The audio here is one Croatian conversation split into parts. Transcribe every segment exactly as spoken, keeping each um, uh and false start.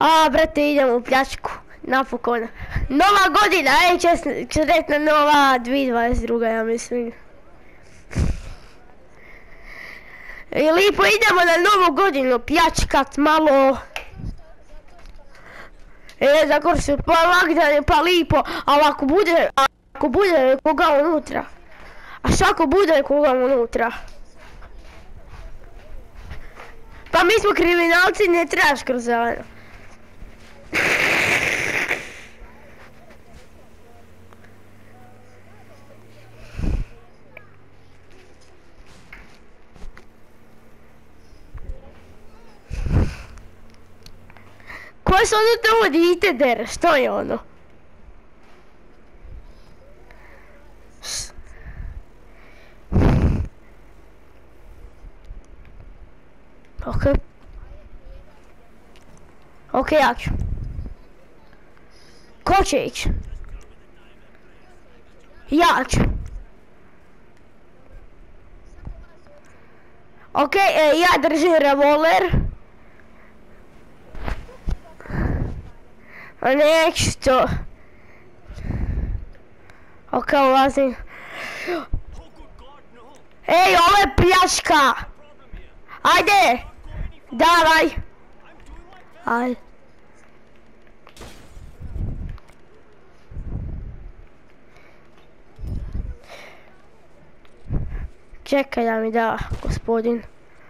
A, brate, idemo u pljačku. Napokon. Nova godina, ej, četvrtna nova, dvije tisuće dvadeset druga, ja mislim. I lipo idemo na novu godinu, pljačkat malo. E, zakor su pa lagdane, pa lipo, ali ako bude, ako bude koga unutra. A šta ako bude koga unutra? Pa mi smo kriminalci, ne trebaš kroz zeleno. Koje se ono tamo dite dere, što je ono? Ok. Ok, ja ću. Ko će ići? Ja ću. Ok, e, ja držim revolver. A neću to. Ok, ulazim. Ej, ovo je pljačka! Ajde! Davaj! Ajde. Čekaj da mi da, gospodin.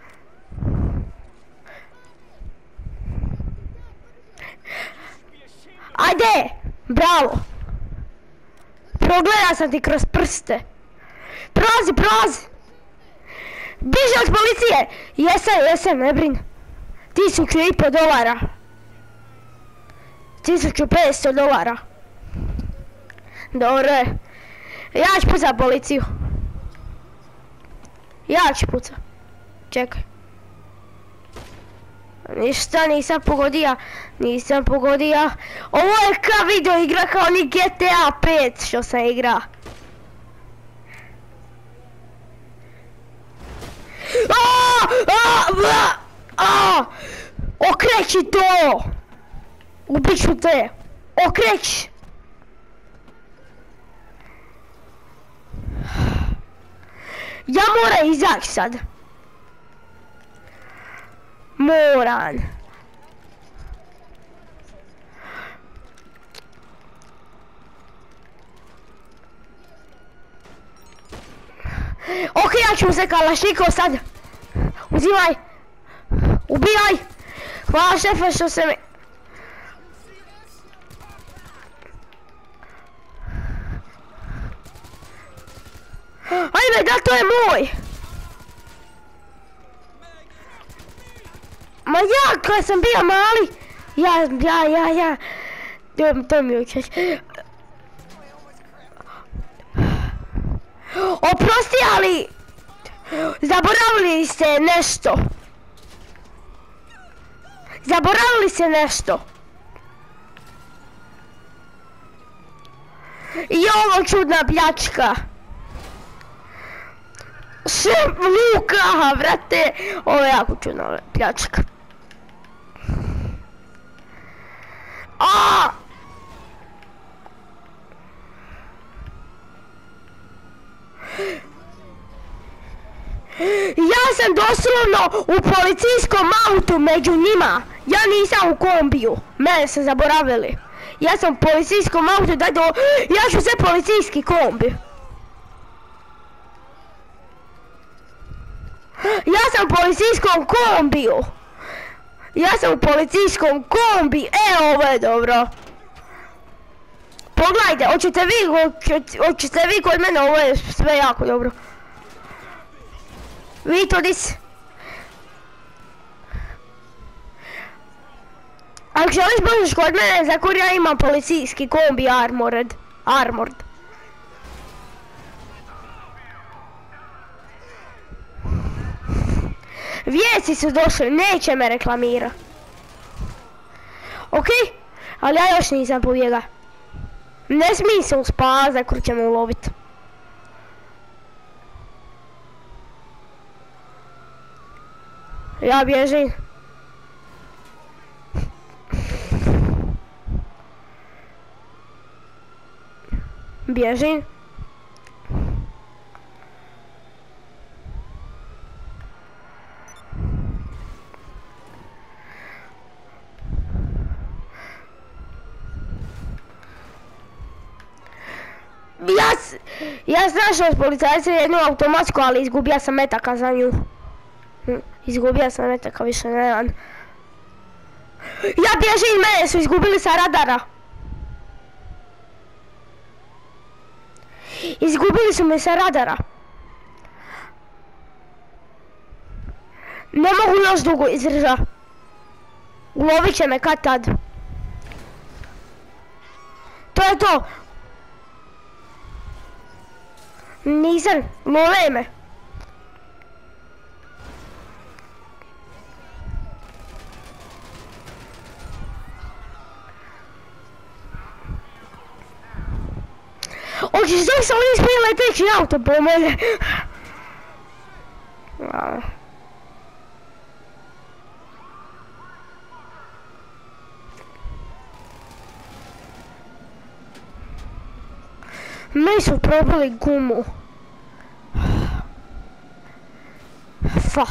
Ajde! Bravo! Progledao sam ti kroz prste. Prolazi, prolazi! Biži od policije! Jesam, jesam, ne brin. Tisuću i po dolara. Tisuću petsto dolara. Dobro je. Ja ću pucat policiju. Ja ću pucat. Čekaj. Ništa, nisam pogodio. Nisam pogodio. Ovo je kao video igra, kao ni G T A pet što sam igra. Okreći to! Ubiću te! Okreći! Ja moram izaći sad. Moram. Ok, ja ću uzeti kalašnikov sad. Uzimaj. Ubijaj. Hvala šefe što se mi... Ajme, da, to je moj. Ma ja, kad sam bio mali. Ja, ja, ja, ja. To mi je učeš. Oprosti, ali... Zaboravili ste nešto. Zaboravili ste nešto. I ovo čudna pljačka. Šef Luka, vrate. Ovo je jako čudna pljačka. Aaaa! Ja sam doslovno u policijskom autu među njima. Ja nisam u kombiju. Mene se zaboravili. Ja sam u policijskom autu, daj do... Ja ću se policijski kombi. Ja sam u policijskom kombiju. Ja sam u policijskom kombi. E, ovo je dobro. Pogledajte, hoćete vi, hoćete vi kod mene, ovo je sve jako dobro. Vi to dis. Ako želiš možeš kod mene, za kur ja imam policijski kombi armored. Armored. Vijesti su došli, neće me reklamira. Okej, okay? Ali ja još nisam pobjega. Ne smij se uspavati, za kur će me ulovit. Ja bježim. Bježim. Ja, ja znašao s policajcem jednu automatsku, ali izgubio sam metaka za nju. Izgubio sam metaka, više nemam. Ja bježim, mene su izgubili sa radara. Izgubili su me sa radara. Ne mogu još dugo izdržat. Ulovit će me kad tad. To je to. Nisam, love me. Oči, što sam ovdje spije leteći auto po mene? Mi su probali gumu. Fa.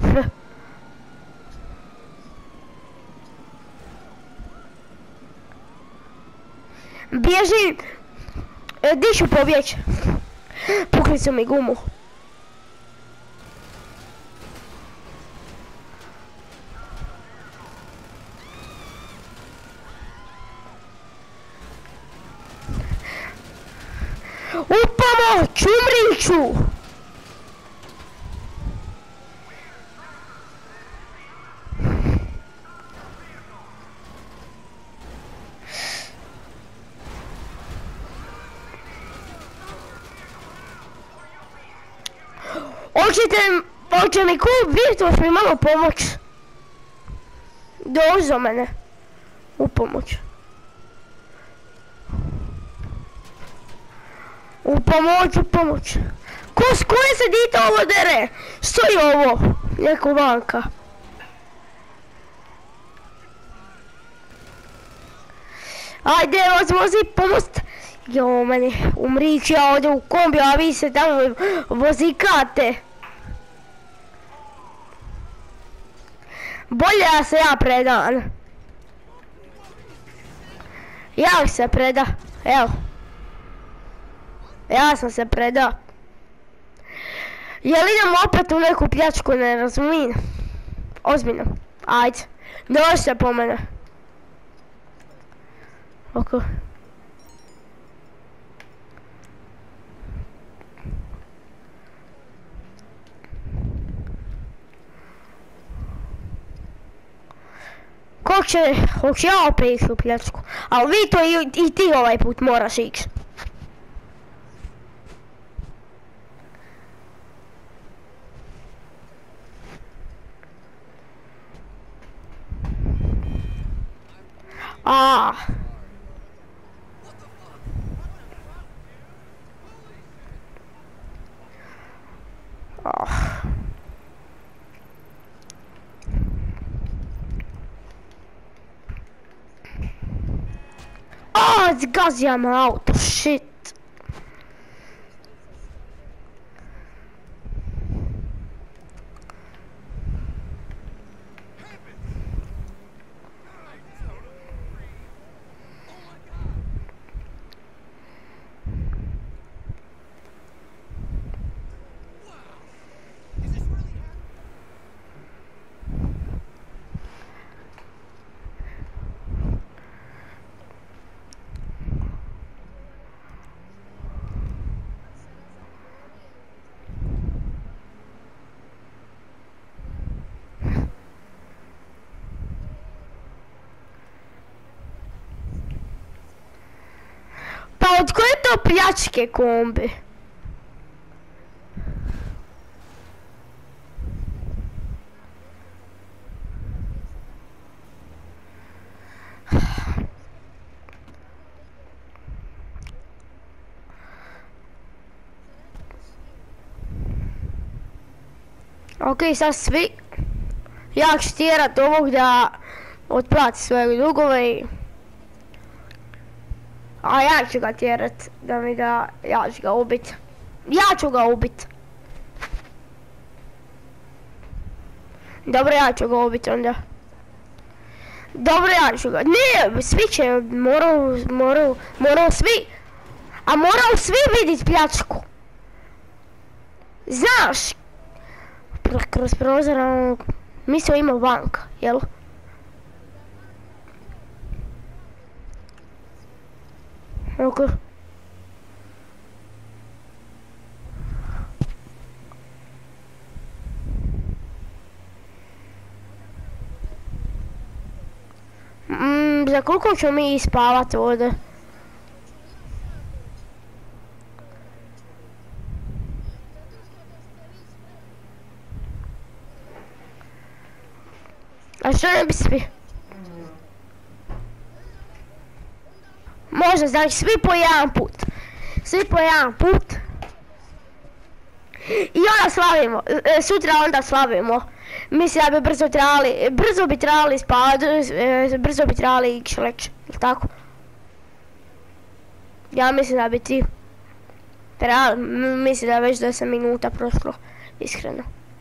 Bježi. E, di ću pobjeć? Pukli su mi gumu. Upamo, čumriću! Hoćete, hoće mi klub Virtus mi malo pomoć? Dođi do mene. U pomoć. U pomoć, u pomoć. Ko, s koje se dite ovo dere? Što je ovo? Neko vanka. Ajde, vas vozi pomost. Jo, meni, umriću ja ovdje u kombi, a vi se tamo vozikate. Bolje da se ja predam. Ja se preda, evo. Ja sam se predao. Jel idemo opet u neku pljačku, ne razumijem. Ozbiljno, ajde. Dođite po mene. Oko. Kako će, hoću ja opet ići u pljačku, ali vi to i, i ti ovaj put moraš ići. A. Oh. Oh, zgazio me auto, shit. Pa od koje to pljačke kombi? Ok, sad svi. Ja ću tjerat ovog da otplati svoje dugove i... A ja ću ga tjerat da mi ga, ja ću ga ubit. Ja ću ga ubit. Dobro, ja ću ga ubit onda. Dobro, ja ću ga, ne, svi će, moraju, moraju, moraju svi, a moraju svi vidit pljačku. Znaš, kroz prozor, mislio ima banka, jel? Ok. Mm, za koliko ćemo mi ispavat ovdje? A što ne bi svi? Može, znači svi po jedan put. Svi po jedan put. I onda slavimo, e, sutra onda slavimo. Mislim da bi brzo trebali, brzo bi trebali spavati, e, brzo bi trebali ići leći, ili tako? Ja mislim da bi ti trebali, mislim da je već deset minuta prošlo, iskreno.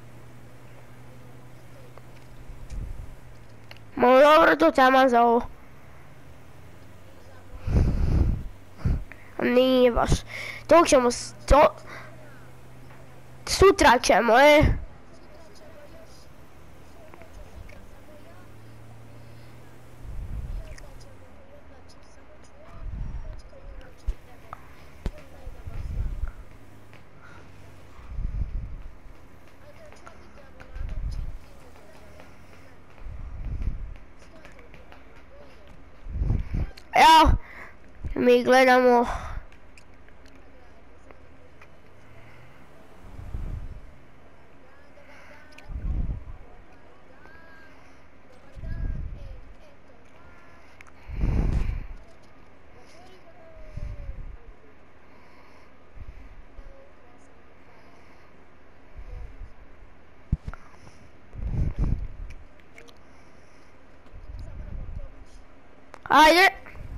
Malo dobro, to taman za ovo. Nije baš. To ćemo, to... Sutra ćemo, e. Evo, mi gledamo. Ajde.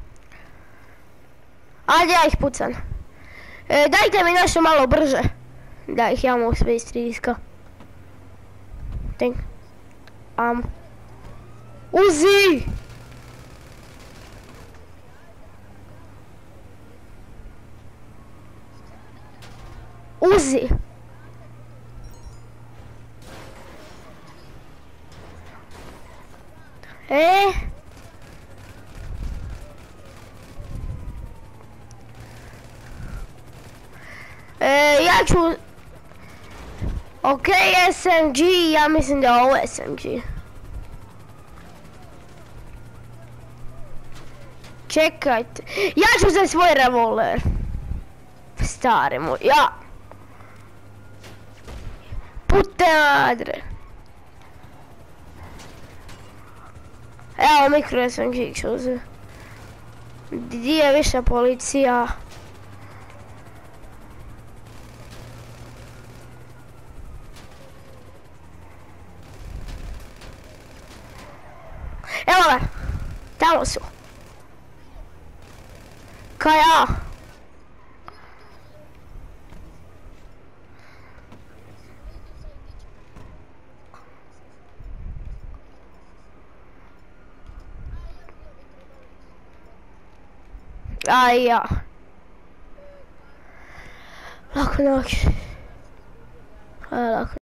Ajde, ja ih pucam. E, dajte mi nešto malo brže. Da ih ja mogu sve istriska. Think. Um. Uzi! Uzi! E? E, ja ću... Ok, S M G, ja mislim da je ovo S M G. Čekajte, ja ću za svoj revolver. Stari moj, ja. Pute madre. Evo mikro S M G ću uzeti. Gdje je više policija? Evo ga, tamo su. Ka ja. A ja. Lako noć. Lako.